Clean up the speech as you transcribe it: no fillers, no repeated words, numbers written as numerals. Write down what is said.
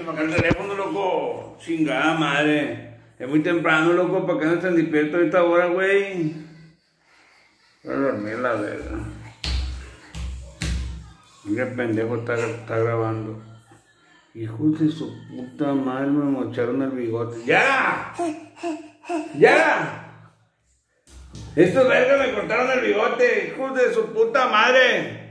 para el teléfono, loco. Chingada madre. Es muy temprano, loco. ¿Para qué no están despiertos a esta hora, güey? Voy a dormir la verga. Qué pendejo está grabando. Hijo de su puta madre, me mocharon el bigote. ¡Ya! ¡Ya! Estos vergas me cortaron el bigote. Hijos de su puta madre.